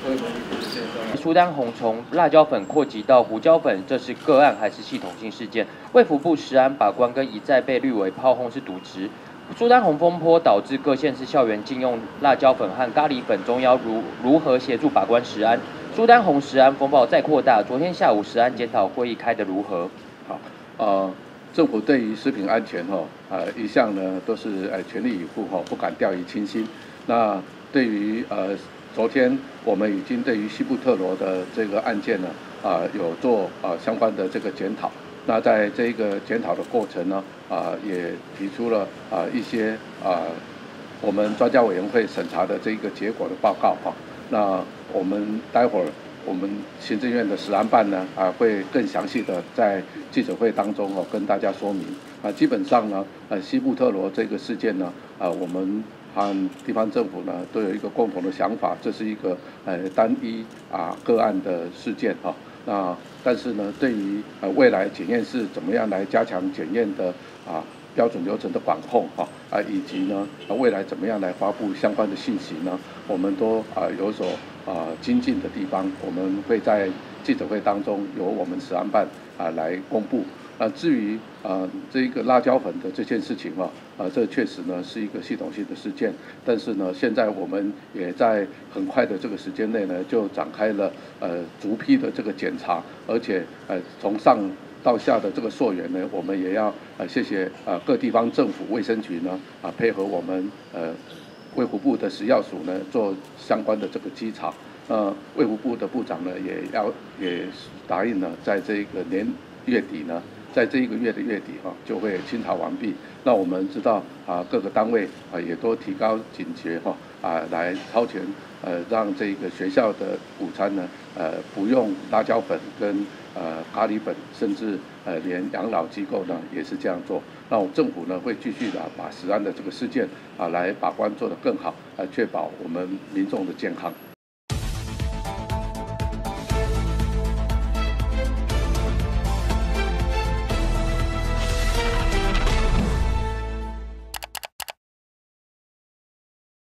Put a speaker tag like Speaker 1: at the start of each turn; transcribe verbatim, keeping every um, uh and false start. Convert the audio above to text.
Speaker 1: 苏丹红从辣椒粉扩及到胡椒粉，这是个案还是系统性事件？卫福部食安把关跟一再被誉为炮轰是渎职。苏丹红风波导致各县市校园禁用辣椒粉和咖喱粉，中央如如何协助把关食安？苏丹红食安风暴再扩大，昨天下午食安检讨会议开得如何？
Speaker 2: 好，呃，政府对于食品安全哈、哦，呃，一向呢都是呃全力以赴哈、哦，不敢掉以轻心。那对于呃昨天我们已经对于西部特罗的这个案件呢，啊、呃、有做呃相关的这个检讨。那在这个检讨的过程呢，啊、呃、也提出了啊、呃、一些啊、呃、我们专家委员会审查的这个结果的报告哈、哦。那我们待会儿。我们行政院的食安办呢，啊，会更详细的在记者会当中哦跟大家说明啊。基本上呢，呃，西部特罗这个事件呢，啊，我们和地方政府呢都有一个共同的想法，这是一个呃单一啊个案的事件哈、啊。那但是呢，对于呃未来检验是怎么样来加强检验的啊标准流程的管控哈啊，以及呢未来怎么样来发布相关的信息呢，我们都啊有所。啊、呃，精进的地方，我们会在记者会当中由我们食安办啊、呃、来公布。啊、呃，至于啊、呃、这个辣椒粉的这件事情啊，啊、呃、这确实呢是一个系统性的事件，但是呢，现在我们也在很快的这个时间内呢，就展开了呃逐批的这个检查，而且呃从上到下的这个溯源呢，我们也要呃谢谢啊、呃、各地方政府卫生局呢啊、呃、配合我们呃。卫福部的食药署呢做相关的这个稽查，呃，卫福部的部长呢也要也答应了，在这个年月底呢，在这一个月的月底哈、啊、就会清查完毕。那我们知道啊，各个单位啊也都提高警觉哈啊，来超前呃让这个学校的午餐呢呃不用辣椒粉跟呃咖喱粉，甚至呃连养老机构呢也是这样做。那我政府呢会继续的把食安的这个事件啊来把关做得更好，来确保我们民众的健康。